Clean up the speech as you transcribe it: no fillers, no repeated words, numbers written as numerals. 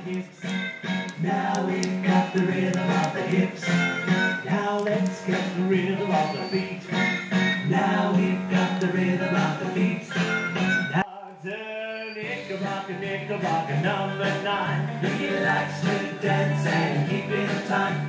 hips. Now we've got the rhythm of the hips. Now let's get the rhythm of the feet. Now we've got the rhythm of the feet. Now the Knickerbocker, Knickerbocker number 9. He likes to dance and keep in time.